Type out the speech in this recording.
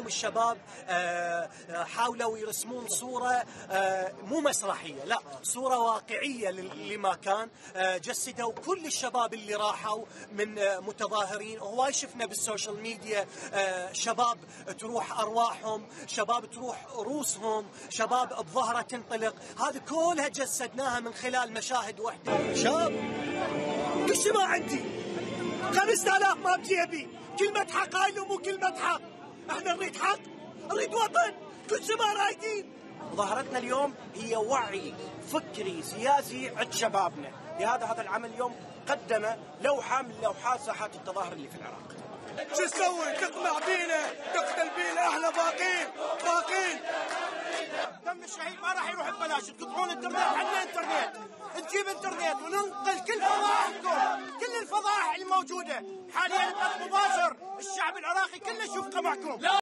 اليوم الشباب حاولوا يرسمون صورة مو مسرحية، لا صورة واقعية لما كان. جسدوا كل الشباب اللي راحوا من متظاهرين، وهواي شفنا بالسوشيال ميديا شباب تروح أرواحهم، شباب تروح روسهم، شباب بظهره تنطلق. هذه كلها جسدناها من خلال مشاهد واحدة. شاب كل شيء ما عندي، 5000 ما بجيبي، كلمة حق هاي مو كلمة حق. احنا نريد حق، نريد وطن، كل شيء ما رايدين. مظاهرتنا اليوم هي وعي فكري سياسي عند شبابنا، لهذا هذا العمل اليوم قدم لوحة من لوحات ساحات التظاهر اللي في العراق. شو تسوي؟ تقمع بينا، تقتل بينا، احنا باقين. دم الشهيد ما راح يروح ببلاش، تقطعون الانترنت، عندنا انترنت، نجيب انترنت وننقل كل فضائحكم، كل الفضائح الموجودة حاليا بث مباشر، الشعب العراقي كله يشوف قمعكم.